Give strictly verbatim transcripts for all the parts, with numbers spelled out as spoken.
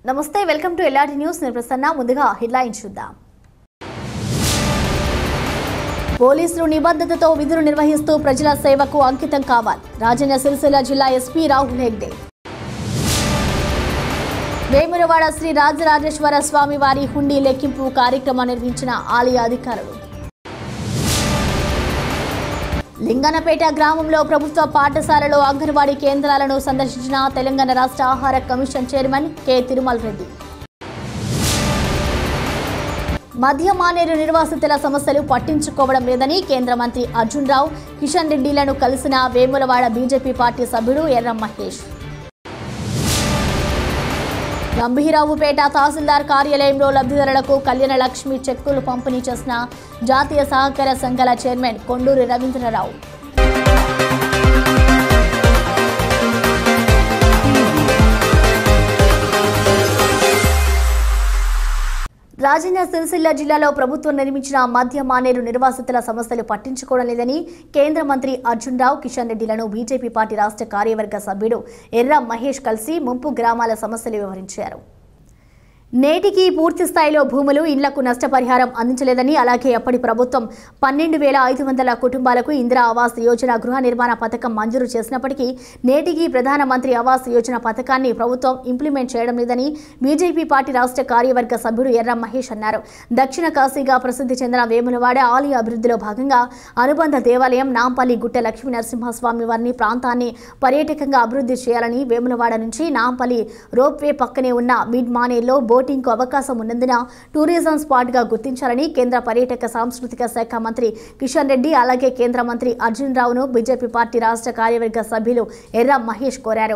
నమస్తే welcome to LRT news నేను ప్రసన్న ముందుగా హెడ్లైన్స్ చూద్దాం పోలీసులు నిబద్ధతతో విధులు నిర్వహిస్తూ ప్రజల సేవకు అంకితం కావాలి రాజన్న సిరిసిల్ల జిల్లా ఎస్పీ రాహుల్ హెగ్డే వేములవాడ శ్రీ రాజరాజేశ్వర స్వామి వారి హుండీ లెక్కింపు కార్యక్రమం నిర్వహించిన ఆలయ అధికారులు లింగనపేట గ్రామంలో ప్రభుత్వ పాఠశాలలో అంగన్వాడీ కేంద్రాలను సందర్శించిన తెలంగాణ రాష్ట్ర ఆహార commission chairman K Tirumala Reddy మధ్య మానేరు నిర్వాసితుల సమస్యలు పట్టించుకోవడం లేదని కేంద్ర మంత్రి అర్జున్ రావు కిషన్ రెడ్డిలను కలిసిన వేములవాడ బీజేపీ పార్టీ సభ్యుడు ఎర్రం మహేష్ గంభీరావుపేట తహసీల్దార్ కార్యాలయంలో లబ్ధిదారులకు కళ్యాణ లక్ష్మి చెక్కులు పంపిణీ చేసిన జాతీయ సహకార సంఘాల చైర్మన్ కొండూరి రవీంద్రరావు రాజన్న సిరిసిల్ల జిల్లాలో ప్రభుత్వం నిర్మించిన మధ్య మానేరు నిర్వాసితుల సమస్యలు పట్టించుకోవడం లేదని కేంద్ర మంత్రి అర్జున్ రావు కిషన్ రెడ్డిలను బీజేపీ పార్టీ రాష్ట్ర కార్యవర్గ సభ్యుడు ఎర్ర మహేష్ కలిసి ముంపు గ్రామాల సమస్యలు వివరించారు నేటికి పూర్తి స్థాయిలో భూములు ఇళ్లకు నష్టపరిహారం అందించలేదని అలాగే అప్పటి ప్రభుత్వం పన్నెండు వేల ఐదు వందల కుటుంబాలకు ఇందిరా ఆవాస్ యోజన గృహ నిర్మాణ పథకం మంజూరు చేసినప్పటికీ నేటికి ప్రధానమంత్రి ఆవాస్ యోజన పథకాన్ని ప్రభుత్వం ఇంప్లిమెంట్ చేయడం లేదని బీజేపీ పార్టీ రాష్ట్ర కార్యవర్గ సభ్యుడు ఎర్ర మహేష్ అన్నారు దక్షిణ కాశీగా ప్రసిద్ధి చెందిన వేములవాడ ఆలయ అభివృద్ధిలో భాగంగా అనుబంధ దేవాలయం నాంపల్లి గుట్ట లక్ష్మీ నరసింహస్వామి వారిని ప్రాంతాన్ని పర్యాటకంగా అభివృద్ధి చేయాలని వేములవాడ నుంచి నాంపల్లి రోప్వే పక్కనే ఉన్న మిడ్ మానేర్లో బోటింగ్ కు అవకాశం ఉన్నందున టూరిజం స్పాట్ గా గుర్తించాలని కేంద్ర పర్యాటక సాంస్కృతిక శాఖ మంత్రి కిషన్ రెడ్డి అలాగే కేంద్ర మంత్రి అర్జున్ రావును బీజేపీ పార్టీ రాష్ట్ర కార్యవర్గ సభ్యులు ఎర్ర మహేష్ కోరారు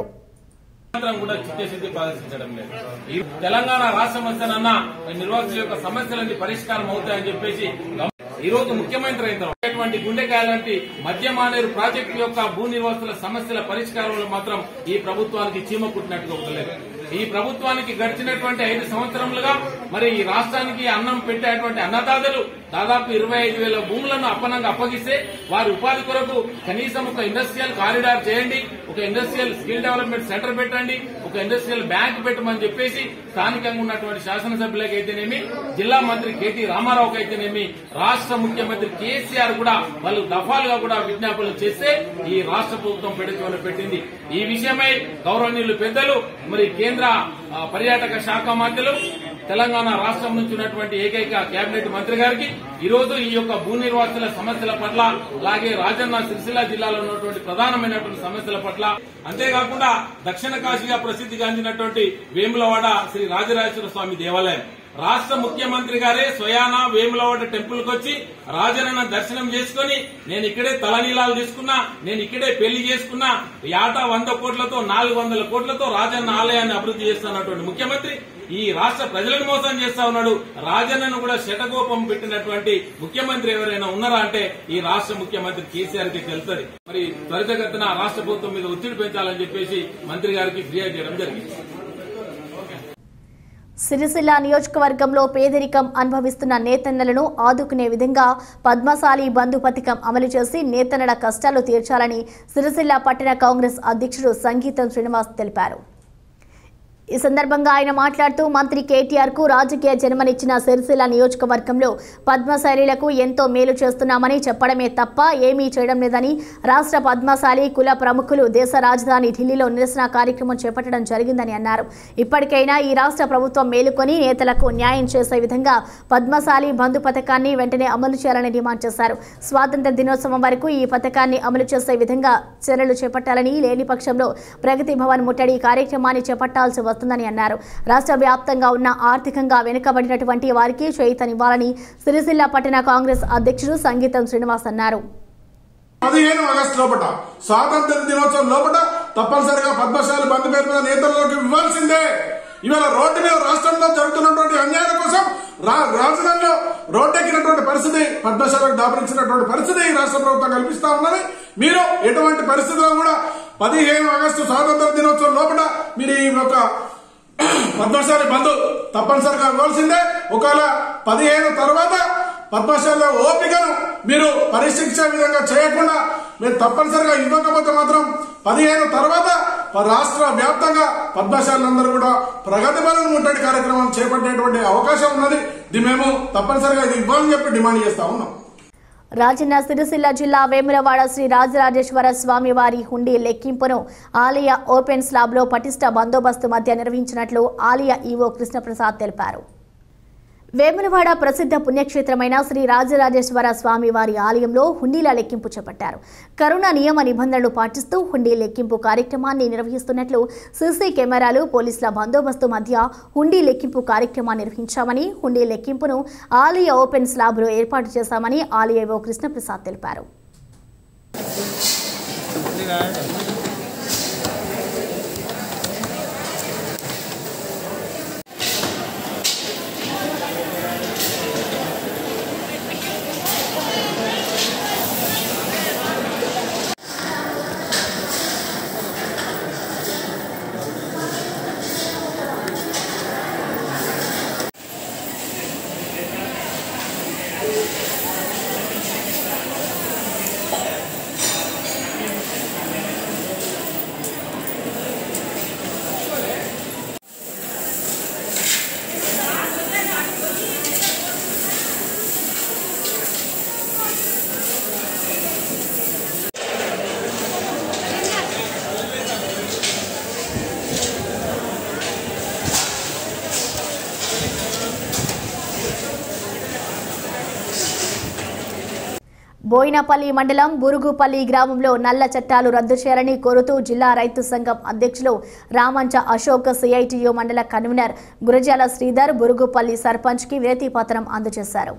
తెలంగాణ రాష్ట్రం వస్తేనన్నా నిర్వాసితుల యొక్క సమస్యలన్నీ పరిష్కారం అవుతాయని చెప్పేసి ఈ రోజు ముఖ్యమంత్రి అయినటువంటి గుండెకాయ లాంటి మధ్య మానేరు ప్రాజెక్టు యొక్క భూ నిర్వాసితుల సమస్యల పరిష్కారంలో మాత్రం ఈ ప్రభుత్వానికి చీమ కుట్టినట్టుగా ఉండలేదు ఈ ప్రభుత్వానికి గడిచినటువంటి ఐదు సంవత్సరములుగా మరి ఈ రాష్ట్రానికి అన్నం పెట్టేటువంటి అన్నదాతలు దాదాపు ఇరవై ఐదు వేల భూములను అప్పనంగా అప్పగిస్తే వారి ఉపాధి కొరకు కనీసం ఒక ఇండస్ట్రియల్ కారిడార్ చేయండి ఒక ఇండస్ట్రియల్ స్కిల్ డెవలప్మెంట్ సెంటర్ పెట్టండి ఒక ఇండస్ట్రియల్ బ్యాంక్ పెట్టమని చెప్పేసి స్థానికంగా ఉన్నటువంటి శాసనసభ్యులకు అయితేనేమి జిల్లా మంత్రి కేటీ రామారావుకి అయితేనేమి రాష్ట్ర ముఖ్యమంత్రి కేసీఆర్ కూడా వాళ్ళు దఫాలుగా కూడా విజ్ఞాపనలు చేస్తే ఈ రాష్ట్ర ప్రభుత్వం పెడుతున్న పెట్టింది ఈ విషయమై గౌరవనీయులు పెద్దలు మరి కేంద్ర పర్యాటక శాఖ మంత్రులు తెలంగాణ రాష్ట్రం నుంచి ఉన్నటువంటి ఏకైక కేబినెట్ మంత్రి గారికి ఈ రోజు ఈ యొక్క భూ నిర్వాసితుల సమస్యల పట్ల అలాగే రాజన్న సిరిసిల్ల జిల్లాలో ఉన్నటువంటి ప్రధానమైనటువంటి సమస్యల పట్ల అంతేకాకుండా దక్షిణ కాశీగా ప్రసిద్ధి గాంచినటువంటి వేములవాడ శ్రీ రాజరాజేశ్వర స్వామి దేవాలయం రాష్ట్ర ముఖ్యమంత్రి గారే స్వయాన వేములవాడ టెంపుల్ కు వచ్చి రాజన్న దర్శనం చేసుకుని నేను ఇక్కడే తలనీలాలు తీసుకున్నా నేను ఇక్కడే పెళ్లి చేసుకున్నా ఏటా వంద కోట్లతో నాలుగు వందల కోట్లతో రాజన్న ఆలయాన్ని అభివృద్ధి చేస్తున్నటువంటి ముఖ్యమంత్రి ఈ రాష్ట్ర ప్రజలను మోసం చేస్తా ఉన్నాడు రాజన్నను కూడా శటకోపం పెట్టినటువంటి ముఖ్యమంత్రి ఎవరైనా ఉన్నారా అంటే ఈ రాష్ట్ర ముఖ్యమంత్రి కేసీఆర్ కి తెలుస్తుంది మరి త్వరితగతిన రాష్ట్ర ప్రభుత్వం మీద ఒత్తిడి పెంచాలని చెప్పేసి మంత్రి గారికి ఫిర్యాదు చేయడం జరిగింది సిరిసిల్ల నియోజకవర్గంలో పేదరికం అనుభవిస్తున్న నేతన్నలను ఆదుకునే విధంగా పద్మశాలి బంధు పథకం అమలు చేసి నేతన్నల కష్టాలు తీర్చాలని సిరిసిల్ల పట్టణ కాంగ్రెస్ అధ్యక్షుడు సంగీతం శ్రీనివాస్ తెలిపారు ఈ సందర్భంగా ఆయన మాట్లాడుతూ మంత్రి కేటీఆర్ కు రాజకీయ జన్మనిచ్చిన సిరిసిల్ల నియోజకవర్గంలో పద్మశాలీలకు ఎంతో మేలు చేస్తున్నామని చెప్పడమే తప్ప ఏమీ చేయడం లేదని రాష్ట్ర పద్మశాలి కుల ప్రముఖులు దేశ రాజధాని ఢిల్లీలో నిరసన కార్యక్రమం చేపట్టడం జరిగిందని అన్నారు ఇప్పటికైనా ఈ రాష్ట్ర ప్రభుత్వం మేలుకొని నేతలకు న్యాయం చేసే విధంగా పద్మశాలి బంధు పథకాన్ని వెంటనే అమలు చేయాలని డిమాండ్ చేశారు స్వాతంత్ర దినోత్సవం వరకు ఈ పథకాన్ని అమలు చేసే విధంగా చర్యలు చేపట్టాలని లేని పక్షంలో ప్రగతి భవన్ ముట్టడి కార్యక్రమాన్ని చేపట్టాల్సి వస్తుందని అన్నారు రాష్ట్ర వ్యాప్తంగా ఉన్న ఆర్థికంగా వెనుకబడినటువంటి వారికి చేయూతనివ్వాలని సిరిసిల్ల పట్టణ కాంగ్రెస్ అధ్యక్షుడు సంగీతం శ్రీనివాస్ అన్నారు పదిహేను ఆగస్టు లోపల స్వాతంత్ర దినోత్సవం లోపల తప్పనిసరిగా పద్మశాలి బంధు పేరు మీద నేతల్లోకి ఇవ్వాల్సిందే ఇవాళ రోడ్డు మీద రాష్ట్రంలో జరుగుతున్నటువంటి అన్యాయాల కోసం రాజధానిలో రోడ్డెక్కినటువంటి పరిస్థితి పద్మశాలకు దాపరించినటువంటి పరిస్థితి ఈ రాష్ట్ర ప్రభుత్వం కల్పిస్తా ఉన్నది మీరు ఎటువంటి పరిస్థితుల్లో కూడా పదిహేను ఆగస్టు స్వాతంత్ర దినోత్సవం లోపల మీరు ఈ యొక్క పద్మశాలి బంధు తప్పనిసరిగా ఇవ్వాల్సిందే ఒకవేళ పదిహేను తర్వాత పద్మశాల ఓపికను మీరు పరీక్షించే విధంగా చేయకుండా మీరు తప్పనిసరిగా ఇవ్వకపోతే మాత్రం పదిహేను తర్వాత రాష్ట్ర వ్యాప్తంగా పద్మశాలందరూ కూడా ప్రగతి భవన్ ముట్టడి కార్యక్రమం చేపట్టేటువంటి అవకాశం ఉన్నది. ఇది మేము తప్పనిసరిగా ఇది ఇవ్వాలని చెప్పి డిమాండ్ చేస్తా ఉన్నాం. రాజన్న సిరిసిల్ల జిల్లా వేములవాడ శ్రీ రాజరాజేశ్వర స్వామి వారి హుండీ లెక్కింపును ఆలయ ఓపెన్ స్లాబ్ లో పటిష్ట బందోబస్తు మధ్య నిర్వహించినట్లు ఆలయ ఈవో కృష్ణప్రసాద్ తెలిపారు. వేములవాడ ప్రసిద్ధ పుణ్యక్షేత్రమైన శ్రీ రాజరాజేశ్వర స్వామి వారి ఆలయంలో హుండీల లెక్కింపు చేపట్టారు. కరోనా నియమ నిబంధనలు పాటిస్తూ హుండీ లెక్కింపు కార్యక్రమాన్ని నిర్వహిస్తున్నట్లు సీసీ కెమెరాలు, పోలీసుల బందోబస్తు మధ్య హుండీ లెక్కింపు కార్యక్రమాన్ని నిర్వహించామని, హుండీ లెక్కింపును ఆలయ ఓపెన్ స్లాబ్లో ఏర్పాటు చేశామని ఆలయ ఈవో కృష్ణప్రసాద్ తెలిపారు. బోయినపల్లి మండలం బురుగుపల్లి గ్రామంలో నల్ల చట్టాలు రద్దు చేయాలని కోరుతూ జిల్లా రైతు సంఘం అధ్యక్షులు రామంచ అశోక్, సిఐటియు మండల కన్వీనర్ గురజాల శ్రీధర్ బురుగుపల్లి సర్పంచ్ కి వినతి పత్రం అందజేశారు.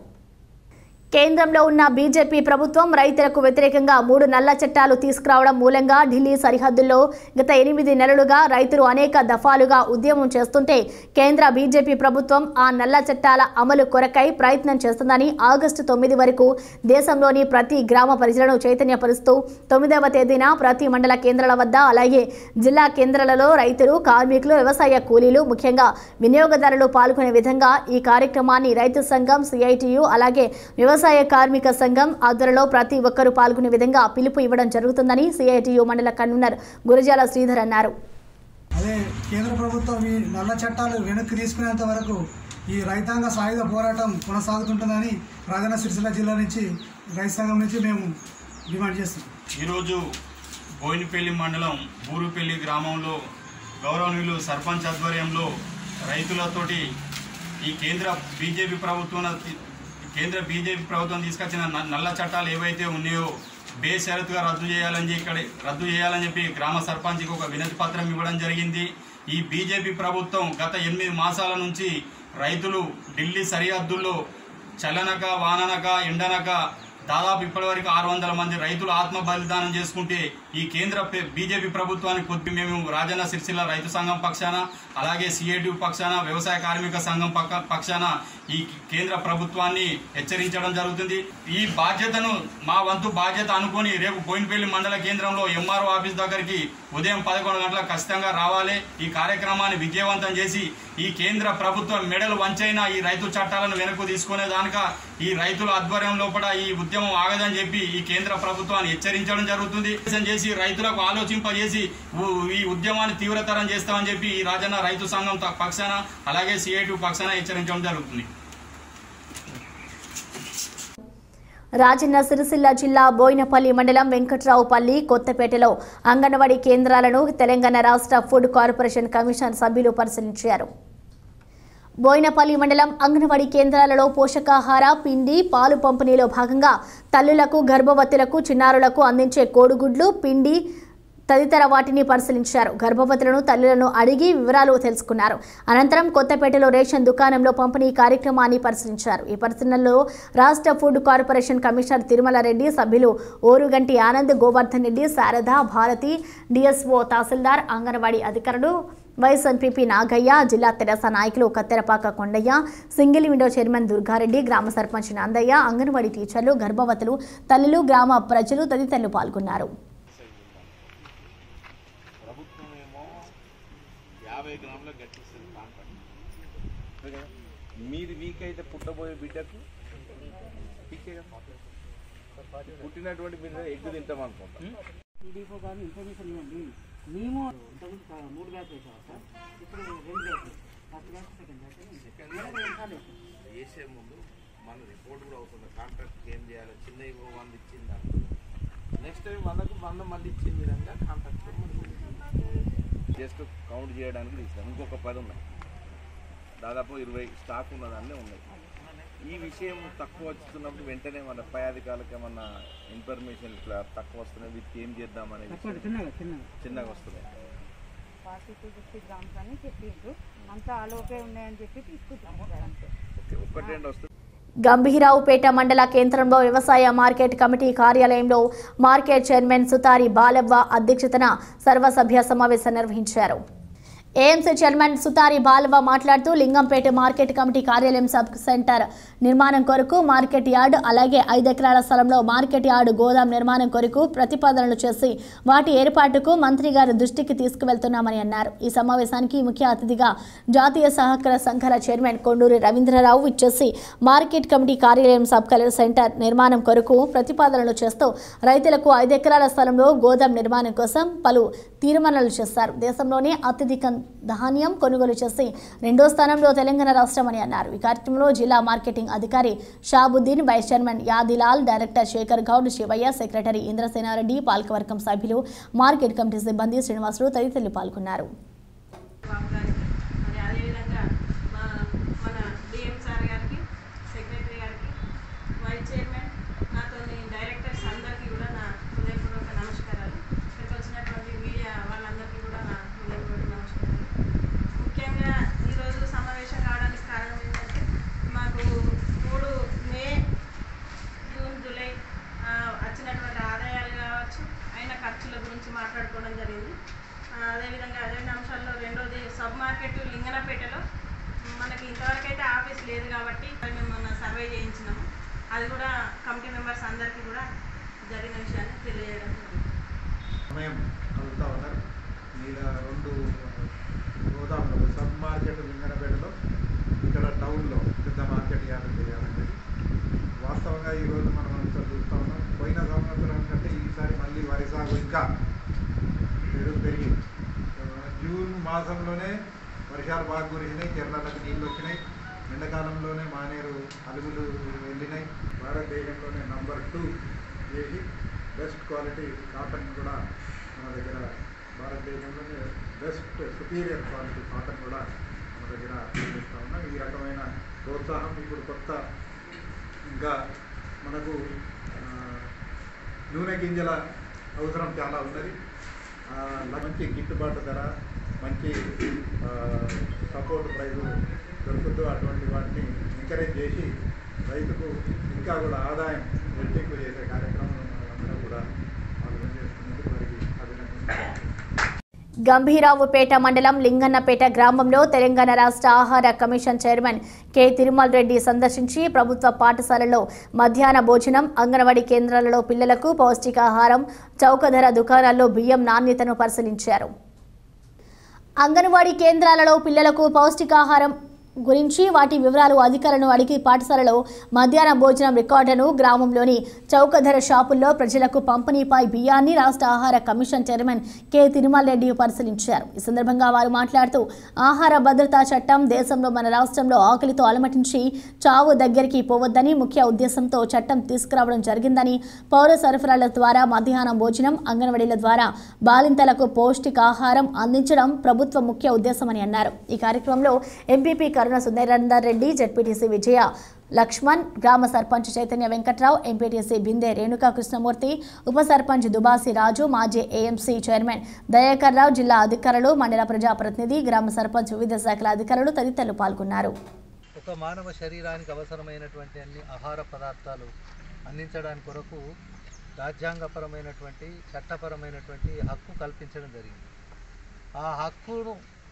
కేంద్రంలో ఉన్న బీజేపీ ప్రభుత్వం రైతులకు వ్యతిరేకంగా మూడు నల్ల చట్టాలు తీసుకురావడం మూలంగా ఢిల్లీ సరిహద్దుల్లో గత ఎనిమిది నెలలుగా రైతులు అనేక దఫాలుగా ఉద్యమం చేస్తుంటే కేంద్ర బీజేపీ ప్రభుత్వం ఆ నల్ల చట్టాల అమలు కొరకై ప్రయత్నం చేస్తుందని ఆగస్టు తొమ్మిది వరకు దేశంలోని ప్రతి గ్రామ ప్రజలను చైతన్యపరుస్తూ తొమ్మిదవ తేదీన ప్రతి మండల కేంద్రాల వద్ద అలాగే జిల్లా కేంద్రాలలో రైతులు, కార్మికులు, వ్యవసాయ కూలీలు, ముఖ్యంగా వినియోగదారులు పాల్గొనే విధంగా ఈ కార్యక్రమాన్ని రైతు సంఘం, సిఐటియు అలాగే వ్యవసాయ కార్మిక సంఘం ఆధ్వర్యంలో ప్రతి ఒక్కరూ పాల్గొనే విధంగా పిలుపు ఇవ్వడం జరుగుతుందని సిఐటియు మండల కన్వీనర్ గురజాల శ్రీధర్ అన్నారు. అదే కేంద్ర ప్రభుత్వం ఈ నల్ల చట్టాలు వెనక్కి తీసుకునేంత వరకు ఈ రైతాంగ సాయుధ పోరాటం కొనసాగుతుంటుందని రాజన్న సిరిసిల్ల జిల్లా నుంచి రైతు సంఘం నుంచి మేము డిమాండ్ చేస్తున్నాం. ఈరోజు బోయినపల్లి మండలం బూరుపల్లి గ్రామంలో గౌరవనీయులు సర్పంచ్ ఆధ్వర్యంలో రైతులతోటి ఈ కేంద్ర బీజేపీ ప్రభుత్వం కేంద్ర బీజేపీ ప్రభుత్వం తీసుకొచ్చిన నల్ల చట్టాలు ఏవైతే ఉన్నాయో బేషరతుగా రద్దు చేయాలని ఇక్కడ రద్దు చేయాలని చెప్పి గ్రామ సర్పంచ్కి ఒక వినతి పత్రం ఇవ్వడం జరిగింది. ఈ బీజేపీ ప్రభుత్వం గత ఎనిమిది మాసాల నుంచి రైతులు ఢిల్లీ సరిహద్దుల్లో చలనక, వాననక, ఎండనక దాదాపు ఇప్పటివరకు ఆరు వందల మంది రైతులు ఆత్మ బలిదానం చేసుకుంటే ఈ కేంద్ర బీజేపీ ప్రభుత్వానికి కొద్ది మేము రాజన్న సిరిసిల్ల రైతు సంఘం పక్షాన అలాగే సిఐటియు పక్షాన వ్యవసాయ కార్మిక సంఘం పక్షాన ఈ కేంద్ర ప్రభుత్వాన్ని హెచ్చరించడం జరుగుతుంది. ఈ బాధ్యతను మా వంతు బాధ్యత అనుకుని రేపు బోయినపల్లి మండల కేంద్రంలో ఎంఆర్ఓ ఆఫీస్ దగ్గరికి ఉదయం పదకొండు గంటలకు ఖచ్చితంగా రావాలి. ఈ కార్యక్రమాన్ని విజయవంతం చేసి ఈ కేంద్ర ప్రభుత్వం మెడలు వంచైనా ఈ రైతు చట్టాలను వెనక్కు తీసుకునే దానిక ఈ రైతుల ఆధ్వర్యం లోపల ఈ ఉద్యమం ఆగదని చెప్పి ఈ కేంద్ర ప్రభుత్వాన్ని హెచ్చరించడం జరుగుతుంది. చేసి రైతులకు ఆలోచింపజేసి ఈ ఉద్యమాన్ని తీవ్రతరం చేస్తామని చెప్పి ఈ రాజన్న రైతు సంఘం పక్షాన అలాగే సిఐటియు పక్షాన హెచ్చరించడం జరుగుతుంది. రాజన్న సిరిసిల్ల జిల్లా బోయినపల్లి మండలం వెంకట్రావుపల్లి, కొత్తపేటలో అంగన్వాడీ కేంద్రాలను తెలంగాణ రాష్ట్ర ఫుడ్ కార్పొరేషన్ కమిషన్ సభ్యులు పరిశీలించారు. బోయినపల్లి మండలం అంగన్వాడీ కేంద్రాలలో పోషకాహార, పిండి, పాలు పంపిణీలో భాగంగా తల్లులకు, గర్భవతులకు, చిన్నారులకు అందించే కోడిగుడ్లు, పిండి తదితర వాటిని పరిశీలించారు. గర్భవతులను, తల్లులను అడిగి వివరాలు తెలుసుకున్నారు. అనంతరం కొత్తపేటలో రేషన్ దుకాణంలో పంపిణీ కార్యక్రమాన్ని పరిశీలించారు. ఈ పరిశీలనలో రాష్ట్ర food corporation commissioner Tirumala Reddy, సభ్యులు ఓరుగంటి ఆనంద్, గోవర్ధన్ రెడ్డి, శారద, భారతి, డిఎస్ఓ, తహసీల్దార్, అంగన్వాడీ అధికారులు, వైస్ ఎంపీపీ నాగయ్య, జిల్లా తెరాస నాయకులు Katterapaka Kondaiah, single window chairman Durga Reddy, గ్రామ సర్పంచ్ నందయ్య, అంగన్వాడీ టీచర్లు, గర్భవతులు, తల్లులు, గ్రామ ప్రజలు తదితరులు పాల్గొన్నారు. మీది వీక్ అయితే పుట్టబోయే బిడ్డకు పుట్టినటువంటి మీరు ఎగ్గు తింటాం అనుకుంటాం. టీడీపీ గారిని ఇన్ఫర్మేషన్ ఇవ్వండి. మేము మూడు బ్యాచ్ వేసాము సార్, ఇప్పుడు రెండు batch, first batch second batch. వేసే ముందు మన రిపోర్ట్ కూడా అవుతుంది, కాంట్రాక్ట్ ఏం చేయాలి, చిన్న ఇవ్వ వంద ఇచ్చింది, నెక్స్ట్ టైం వందకు వంద మళ్ళీ ఇచ్చిన విధంగా కాంట్రాక్ట్ జస్ట్ కౌంట్ చేయడానికి తీసినాం. ఇంకొక పది ఉన్నాయి, దాదాపు ఇరవై స్టాక్ ఉన్నదాన్ని ఉన్నాయి. ఈ విషయం తక్కువ వస్తున్నప్పుడు వెంటనే మన పై అధికారులకు ఏమన్నా ఇన్ఫర్మేషన్ ఇట్లా తక్కువ వస్తున్నాయి, వీటికి ఏం చేద్దాం అనేది చిన్నగా వస్తున్నాయి. ఫార్టీ టు ఫిఫ్టీ గ్రామ్స్ అని చెప్పిండ్రు, అంతా ఆలోపే ఉన్నాయని చెప్పి తీసుకుంటాము. ఒక్కటి రెండు వస్తుంది. గంభీరావుపేట మండల కేంద్రంలో వ్యవసాయ మార్కెట్ కమిటీ కార్యాలయంలో మార్కెట్ చైర్మన్ సుతారి బాలవ్వ అధ్యక్షతన సర్వసభ్య సమావేశం నిర్వహించారు. ఏఎంసీ చైర్మన్ సుతారి బాలవ్వ మాట్లాడుతూ లింగంపేట మార్కెట్ కమిటీ కార్యాలయం సబ్ సెంటర్ నిర్మాణం కొరకు మార్కెట్ యార్డ్, అలాగే ఐదు ఎకరాల స్థలంలో మార్కెట్ యార్డ్ గోదాం నిర్మాణం కొరకు ప్రతిపాదనలు చేసి వాటి ఏర్పాటుకు మంత్రి గారి దృష్టికి తీసుకువెళ్తున్నామని అన్నారు. ఈ సమావేశానికి ముఖ్య అతిథిగా జాతీయ సహకార సంఘాల చైర్మన్ కొండూరి రవీంద్రరావు ఇచ్చేసి మార్కెట్ కమిటీ కార్యాలయం సబ్ సెంటర్ నిర్మాణం కొరకు ప్రతిపాదనలు చేస్తూ రైతులకు ఐదు ఎకరాల స్థలంలో గోదాం నిర్మాణం కోసం పలు తీర్మానాలు చేశారు. దేశంలోనే అత్యధిక ధాన్యం కొనుగోలు చేసి రెండో స్థానంలో తెలంగాణ రాష్ట్రం అని అన్నారు. ఈ కార్యక్రమంలో జిల్లా మార్కెటింగ్ అధికారి Shabuddin, vice chairman Yadilal, director Shekhar Goud, Shivaiah, secretary Indrasena Reddy, పాలకవర్గం సభ్యులు, మార్కెట్ కమిటీ సిబ్బంది, శ్రీనివాసులు తదితరులు పాల్గొన్నారు. మాట్లాడుకోవడం జరిగింది. అదేవిధంగా అదే అంశాల్లో రెండోది సబ్ మార్కెట్ లింగనపేటలో మనకి ఇంతవరకు అయితే ఆఫీస్ లేదు కాబట్టి మేము మన సర్వే చేయించినాము. అది కూడా కమిటీ మెంబర్స్ అందరికీ కూడా జరిగిన విషయాన్ని తెలియజేయడం సమయం కలుగుతూ ఉన్నారు. ఇలా రెండు గోదాములు సబ్ మార్కెట్ లింగనపేటలో, ఇక్కడ టౌన్లో పెద్ద మార్కెట్ యార్డ్ చేయాలని వాస్తవంగా ఈరోజు మనం అంతా చూస్తూ ఉన్నాం. పోయిన సంవత్సరం కంటే ఈసారి మళ్ళీ వరి సాగు ఇంకా పెరుగు పెరిగి జూన్ మాసంలోనే వర్షాలు బాగా కురిసినాయి, కేరళలకు నీళ్ళు వచ్చినాయి, ఎండాకాలంలోనే మానేరు అలుగులు వెళ్ళినాయి. భారతదేశంలోనే నంబర్ టూ చేసి బెస్ట్ క్వాలిటీ కాటన్ కూడా మన దగ్గర, భారతదేశంలోనే బెస్ట్ సుపీరియర్ క్వాలిటీ కాటన్ కూడా మన దగ్గర చూపిస్తూ ఉన్నాం. ఈ రకమైన ప్రోత్సాహం ఇప్పుడు కొత్త ఇంకా మనకు నూనె గింజల అవసరం చాలా ఉన్నది. మంచి గిట్టుబాటు ధర, మంచి సపోర్ట్ ప్రైజు దొరుకుతూ అటువంటి వాటిని ఎంకరేజ్ చేసి రైతుకు ఇంకా కూడా ఆదాయం రెట్టింపు చేసే కార్యక్రమం అందరం కూడా ఆలోచన చేస్తున్నందుకు వారికి అభినందిస్తున్నాను. గంభీరావుపేట మండలం లింగన్నపేట గ్రామంలో తెలంగాణ రాష్ట్ర ఆహార commission chairman K Tirumala Reddy సందర్శించి ప్రభుత్వ పాఠశాలల్లో మధ్యాహ్న భోజనం, అంగన్వాడీ కేంద్రాలలో పిల్లలకు పౌష్టికాహారం, చౌక ధర దుకాణాల్లో బియ్యం నాణ్యతను పరిశీలించారు. అంగన్వాడీ కేంద్రాలలో పిల్లలకు పౌష్టికాహారం గురించి వాటి వివరాలు అధికారులను అడిగి పాఠశాలలో మధ్యాహ్న భోజనం రికార్డును గ్రామంలోని చౌక ధర షాపుల్లో ప్రజలకు పంపిణీపై బియ్యాన్ని రాష్ట్ర ఆహార commission chairman K Tirumala Reddy పరిశీలించారు. ఈ సందర్భంగా వారు మాట్లాడుతూ ఆహార భద్రతా చట్టం దేశంలో మన రాష్ట్రంలో ఆకలితో అలమటించి చావు దగ్గరికి పోవద్దని ముఖ్య ఉద్దేశంతో చట్టం తీసుకురావడం జరిగిందని, పౌర సరఫరాల ద్వారా మధ్యాహ్నం భోజనం, అంగన్వాడీల ద్వారా బాలింతలకు పౌష్టికాహారం అందించడం ప్రభుత్వ ముఖ్య ఉద్దేశమని అన్నారు. ఈ కార్యక్రమంలో ఎంపీపీ సుందరేందర్ రెడ్డి, జెడ్పీటీసీ విజయ లక్ష్మణ్, గ్రామ సర్పంచ్ చైతన్య వెంకట్రావు, ఎంపీటీసీ బిందే రేణుకా కృష్ణమూర్తి, ఉప సర్పంచ్ దుబాసి రాజు, మాజీ ఏఎంసీ చైర్మన్ దయాకర్ రావు, జిల్లా అధికారులు, మండల ప్రజాప్రతినిధి, గ్రామ సర్పంచ్, వివిధ శాఖల అధికారులు తదితరులు పాల్గొన్నారు. ఒక మానవ శరీరానికి అవసరమైనటువంటి అన్ని ఆహార పదార్థాలు అందించడానికి కొరకు రాజ్యాంగపరమైనటువంటి చట్టపరమైనటువంటి హక్కు కల్పించడం జరిగింది. ఆ హక్కును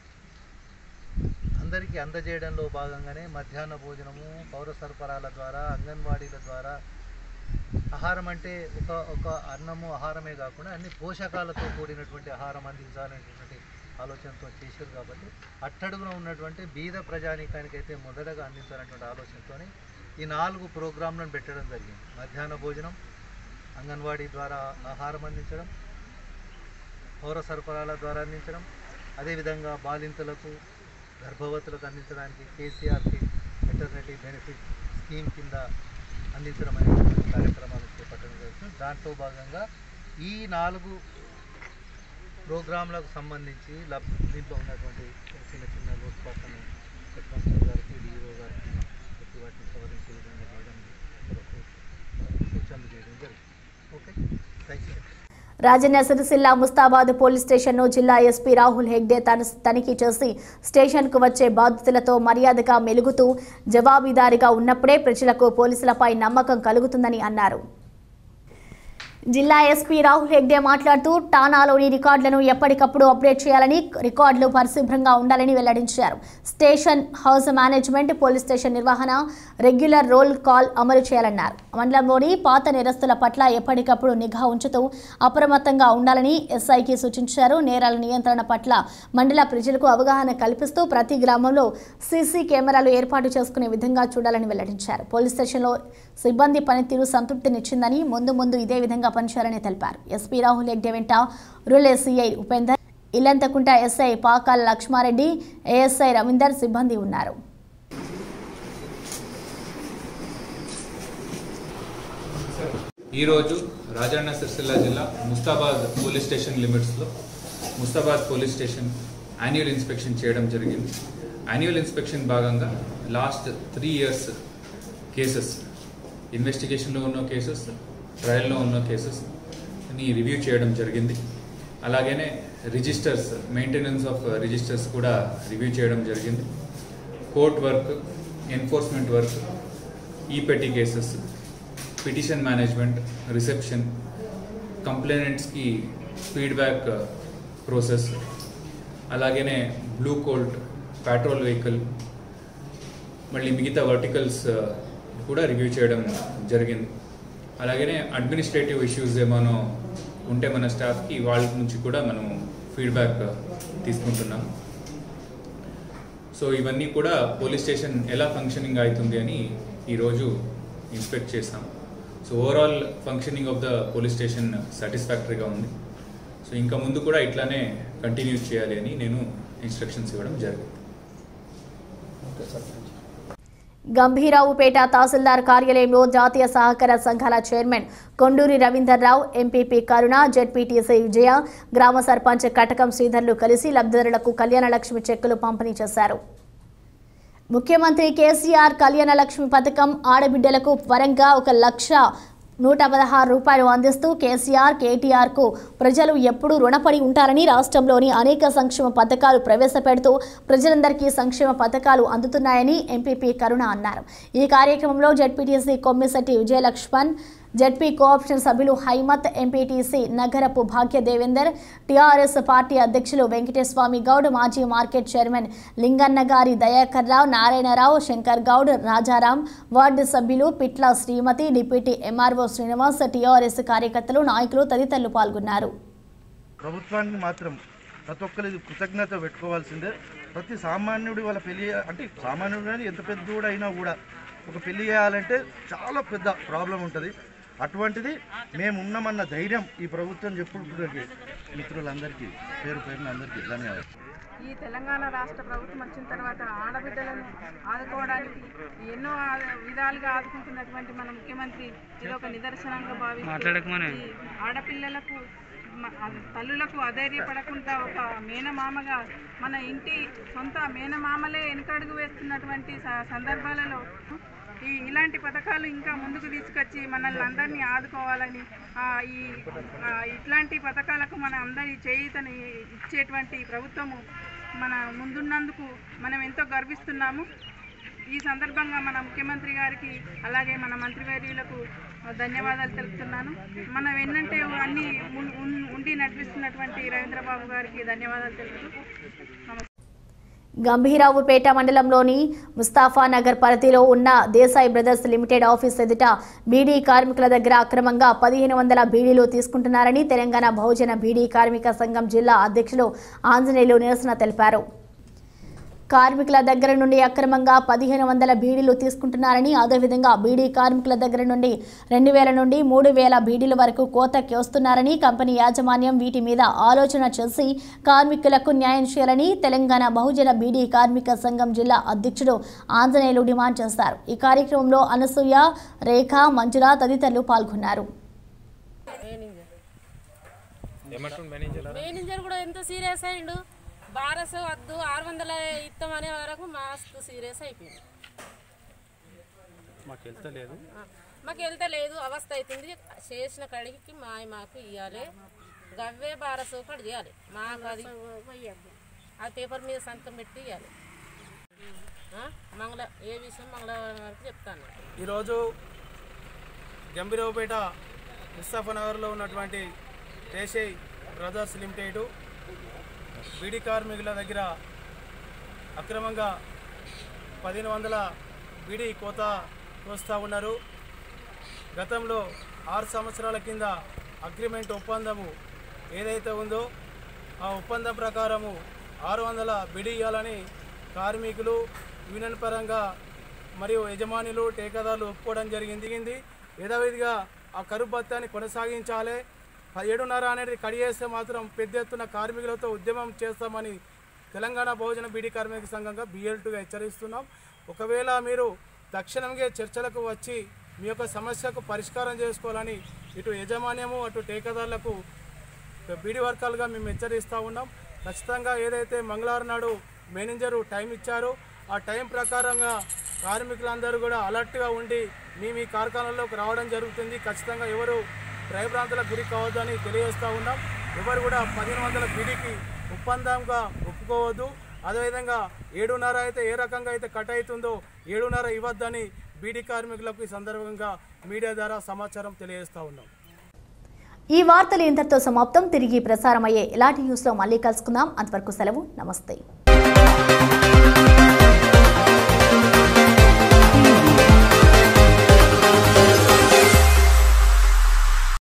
అందరికీ అందజేయడంలో భాగంగానే మధ్యాహ్న భోజనము, పౌర సరఫరాల ద్వారా, అంగన్వాడీల ద్వారా ఆహారం అంటే ఒక ఒక అన్నము ఆహారమే కాకుండా అన్ని పోషకాలతో కూడినటువంటి ఆహారం అందించాలనేటువంటి ఆలోచనతో చేశారు. కాబట్టి అట్టడుగున ఉన్నటువంటి బీద ప్రజానీకానికైతే మొదటగా అందించాలనేటువంటి ఆలోచనతో ఈ నాలుగు ప్రోగ్రాంలను పెట్టడం జరిగింది. మధ్యాహ్న భోజనం, అంగన్వాడీ ద్వారా ఆహారం అందించడం, పౌర సరఫరాల ద్వారా అందించడం, అదేవిధంగా బాలింతలకు గర్భవతులకు అందించడానికి కేసీఆర్ మెటర్నిటీ బెనిఫిట్ స్కీమ్ కింద అందించడం అనేటువంటి కార్యక్రమాలు చేపట్టడం జరుగుతుంది. దాంట్లో భాగంగా ఈ నాలుగు ప్రోగ్రాంలకు సంబంధించి లబ్ దీంట్లో ఉన్నటువంటి చిన్న చిన్న లోటుపాట్లను హెడ్ కానిస్టేబుల్ గారికి, డిఓ గారికి ప్రతి వాటిని సవరించే విధంగా చేయడం కొరకు సూచనలు చేయడం జరిగింది. Okay, thank you. Rajanna Sircilla Mustabad police స్టేషన్ను జిల్లా ఎస్పీ రాహుల్ హెగ్డే తనిఖీ చేసి స్టేషన్కు వచ్చే బాధితులతో మర్యాదగా మెలుగుతూ జవాబుదారీగా ఉన్నప్పుడే ప్రజలకు పోలీసులపై నమ్మకం కలుగుతుందని అన్నారు. జిల్లా ఎస్పీ రాహుల్ హెగ్డే మాట్లాడుతూ ఠాణాలోని రికార్డులను ఎప్పటికప్పుడు అప్డేట్ చేయాలని, రికార్డులు పరిశుభ్రంగా ఉండాలని వెల్లడించారు. Station house management police station నిర్వహణ రెగ్యులర్ రోల్ కాల్ అమలు చేయాలన్నారు. మండలంలోని పాత నేరస్తుల పట్ల ఎప్పటికప్పుడు నిఘా ఉంచుతూ అప్రమత్తంగా ఉండాలని ఎస్ఐకి సూచించారు. నేరాల నియంత్రణ పట్ల మండల ప్రజలకు అవగాహన కల్పిస్తూ ప్రతి గ్రామంలో సీసీ కెమెరాలు ఏర్పాటు చేసుకునే విధంగా చూడాలని వెల్లడించారు. పోలీస్ స్టేషన్లో సిబ్బంది పనితీరు సంతృప్తినిచ్చిందని, ముందు ముందు ఇదే విధంగా పనిచేయాలని తెలిపారు. ఎస్పీ రాహుల్ హెగ్డే వెంట rural SI Upender, Illanthakunta SI Pakala Laxma Reddy, ASI Ravinder సిబ్బంది ఉన్నారు. ఈరోజు రాజన్న సిరిసిల్ల జిల్లా ముస్తాబాద్ పోలీస్ స్టేషన్ లిమిట్స్లో Mustabad police station annual inspection చేయడం జరిగింది. యాన్యువల్ ఇన్స్పెక్షన్ భాగంగా లాస్ట్ త్రీ ఇయర్స్ కేసెస్, ఇన్వెస్టిగేషన్లో ఉన్న కేసెస్, ట్రయల్లో ఉన్న కేసెస్ ని రివ్యూ చేయడం జరిగింది. అలాగనే రిజిస్టర్స్, మెయింటెనెన్స్ ఆఫ్ రిజిస్టర్స్ కూడా రివ్యూ చేయడం జరిగింది. కోర్ట్ వర్క్, ఎన్ఫోర్స్మెంట్ వర్క్, ఈ petty cases, petition management, reception, కంప్లైనెంట్స్కి ఫీడ్బ్యాక్ ప్రాసెస్, అలాగనే బ్లూ కోల్ట్, పెట్రోల్ వెహికల్, మళ్ళీ మిగతా వర్టికల్స్ కూడా రివ్యూ చేయడం జరిగింది. అలాగనే అడ్మినిస్ట్రేటివ్ ఇష్యూస్ ఏమైనా ఉంటే మన స్టాఫ్కి వాళ్ళ నుంచి కూడా మనం ఫీడ్బ్యాక్ తీసుకుంటున్నాం. సో ఇవన్నీ కూడా పోలీస్ స్టేషన్ ఎలా ఫంక్షనింగ్ అవుతుంది అని ఈరోజు ఇన్స్పెక్ట్ చేస్తాం. So overall functioning of the police station సాటిస్ఫాక్టరీగా ఉంది. సో ఇంకా ముందు కూడా ఇట్లానే కంటిన్యూ చేయాలి అని నేను ఇన్స్ట్రక్షన్స్ ఇవ్వడం జరిగింది. గంభీరావుపేట తహసీల్దార్ కార్యాలయంలో జాతీయ సహకార సంఘాల chairman Konduri Ravinder Rao, MPP Karuna, ZPTC Vijaya, గ్రామ సర్పంచ్ కటకం శ్రీధర్లు కలిసి లబ్ధిదారులకు కళ్యాణ లక్ష్మి చెక్కులు పంపిణీ చేశారు. ముఖ్యమంత్రి కేసీఆర్ కళ్యాణ లక్ష్మి పథకం ఆడబిడ్డలకు వరంగా ఒక లక్ష నూట పదహారు రూపాయలు అందిస్తూ కేసీఆర్, కేటీఆర్కు ప్రజలు ఎప్పుడూ రుణపడి ఉంటారని, రాష్ట్రంలోని అనేక సంక్షేమ పథకాలు ప్రవేశపెడుతూ ప్రజలందరికీ సంక్షేమ పథకాలు అందుతున్నాయని ఎంపీపీ కరుణ అన్నారు. ఈ కార్యక్రమంలో ZPTC Kommishetti Vijayalaxman, ZP cooption సభ్యులు Haimath, MPTC Nagarapu Bhagya Devender, TRS party అధ్యక్షులు వెంకటేశ్వామి గౌడ్, మాజీ market chairman Linganagari Dayakar Rao, Narayana Rao, Shankar Goud, Rajaram, ward సభ్యులు Pitla Srimathi, deputy MRO Srinivas, TRS కార్యకర్తలు, నాయకులు తదితరులు పాల్గొన్నారు. ప్రభుత్వానికి మాత్రం ప్రతి ఒక్కరికి కృతజ్ఞత పెట్టుకోవాల్సిందే. ప్రతి సామాన్యుడి వాళ్ళ పెళ్లి అంటే సామాన్యుడు కానీ ఎంత పెద్ద కూడా అయినా కూడా ఒక పెళ్లి చేయాలంటే చాలా పెద్ద ప్రాబ్లం ఉంటుంది. అటువంటిది మేము ఉన్నామన్న ధైర్యం ఈ ప్రభుత్వం చెప్పుకుంటుంది. మిత్రులందరికీ పేరు పేరున అందరికీ ధన్యవాదాలు. ఈ తెలంగాణ రాష్ట్ర ప్రభుత్వం వచ్చిన తర్వాత ఆడబిడ్డలను ఆదుకోవడానికి ఎన్నో విధాలుగా ఆదుకుంటున్నటువంటి మన ముఖ్యమంత్రి ఇది ఒక నిదర్శనంగా భావిస్తూ ఆడపిల్లలకు తల్లులకు అధైర్యపడకుండా ఒక మేనమామగా మన ఇంటి సొంత మేనమామలే వెనుకడుగు వేస్తున్నటువంటి సందర్భాలలో ఈ ఇలాంటి పథకాలు ఇంకా ముందుకు తీసుకొచ్చి మనల్ని అందరినీ ఆదుకోవాలని, ఈ ఇట్లాంటి పథకాలకు మన అందరి చేయూతని ఇచ్చేటువంటి ప్రభుత్వము మన ముందున్నందుకు మనం ఎంతో గర్విస్తున్నాము. ఈ సందర్భంగా మన ముఖ్యమంత్రి గారికి అలాగే మన మంత్రివర్యులకు ధన్యవాదాలు తెలుపుతున్నాను. మనం ఏంటంటే అన్ని ఉండి నడిపిస్తున్నటువంటి రవీంద్రబాబు గారికి ధన్యవాదాలు తెలుపుతూ నమస్తే. గంభీరావుపేట మండలంలోని ముస్తాఫా నగర్ పరిధిలో ఉన్న దేశాయ్ బ్రదర్స్ లిమిటెడ్ ఆఫీస్ ఎదుట బీడీ కార్మికుల దగ్గర అక్రమంగా పదిహేను వందల బీడీలు తీసుకుంటున్నారని తెలంగాణ బహుజన బీడీ కార్మిక సంఘం జిల్లా అధ్యక్షులు ఆంజనేయులు నిరసన తెలిపారు. కార్మికుల దగ్గర నుండి అక్రమంగా పదిహేను వందల బీడీలు తీసుకుంటున్నారని, అదేవిధంగా బీడీ కార్మికుల దగ్గర నుండి రెండు వేల నుండి మూడు వేల బీడీల వరకు కోతకి వస్తున్నారని, కంపెనీ యాజమాన్యం వీటి మీద ఆలోచన చేసి కార్మికులకు న్యాయం చేయాలని తెలంగాణ బహుజన బీడీ కార్మిక సంఘం జిల్లా అధ్యక్షుడు ఆంజనేయులు డిమాండ్ చేశారు. ఈ కార్యక్రమంలో అనసూయ, రేఖ, మంజుల తదితరులు పాల్గొన్నారు. మేనేజర్ కూడా ఎంత సీరియస్ అయ్యిండు. బారస్ వద్దు ఆరు వందల ఇస్తాం అనే వరకు మస్తు సీరియస్ అయిపోయింది. మాకు వెళ్తలేదు మాకు వెళ్తలేదు అవస్థ అవుతుంది. చేసిన కడికి మా మాకు ఇవ్వాలి, గవ్వే బారసు కడి చేయాలి. మాకు అది ఆ పేపర్ మీద సంతకం పెట్టి ఇవ్వాలి. మంగళ ఏ విషయం మంగళవారం వరకు చెప్తాను. ఈరోజు గంభీరావుపేట ముస్తాఫానగర్లో ఉన్నటువంటి దేశీ బ్రదర్స్ లిమిటెడ్ బీడీ కార్మికుల దగ్గర అక్రమంగా పదిహేను వందల బీడీ కోత కోస్తూ ఉన్నారు. గతంలో ఆరు సంవత్సరాల కింద అగ్రిమెంట్ ఒప్పందము ఏదైతే ఉందో ఆ ఒప్పందం ప్రకారము ఆరు వందల బీడీ ఇవ్వాలని కార్మికులు యూనియన్ పరంగా మరియు యజమానులు టేకాదారులు ఒప్పుకోవడం జరిగింది. యథావిధిగా ఆ కరువు భత్యాన్ని కొనసాగించాలి. ఏడున్నర అనేది కడియేస్తే మాత్రం పెద్ద ఎత్తున కార్మికులతో ఉద్యమం చేస్తామని తెలంగాణ బహుజన బీడీ కార్మిక సంఘంగా బిఎల్టుగా హెచ్చరిస్తున్నాం. ఒకవేళ మీరు తక్షణంగా చర్చలకు వచ్చి మీ యొక్క సమస్యకు పరిష్కారం చేసుకోవాలని ఇటు యజమాన్యము అటు టేకాదారులకు బీడీ వర్గాలుగా మేము హెచ్చరిస్తూ ఉన్నాం. ఖచ్చితంగా ఏదైతే మంగళవారం నాడు మేనేజరు టైం ఇచ్చారో ఆ టైం ప్రకారంగా కార్మికులందరూ కూడా అలర్ట్గా ఉండి మీ మీ కార్ఖానాల్లోకి రావడం జరుగుతుంది. ఖచ్చితంగా ఎవరు భయభ్రాంతులకు గురి కావద్దని తెలియజేస్తూ ఉన్నాం. ఎవరు కూడా పదిహేను వందల బీడీకి ఒప్పందంగా ఒప్పుకోవద్దు. అదేవిధంగా ఏడున్నర అయితే ఏ రకంగా అయితే కట్ అవుతుందో ఏడున్నర ఇవ్వద్దని బీడీ కార్మికులకు ఈ సందర్భంగా మీడియా ద్వారా సమాచారం తెలియజేస్తూ ఉన్నాం. ఈ వార్తలు ఇంతటితో సమాప్తం. తిరిగి ప్రసారమయ్యే ఎల్ఆర్టీ న్యూస్లో మళ్ళీ కలుసుకుందాం. అంతవరకు సెలవు. నమస్తే.